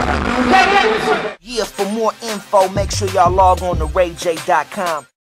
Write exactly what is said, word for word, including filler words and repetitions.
Yeah, for more info, make sure y'all log on to Ray J dot com.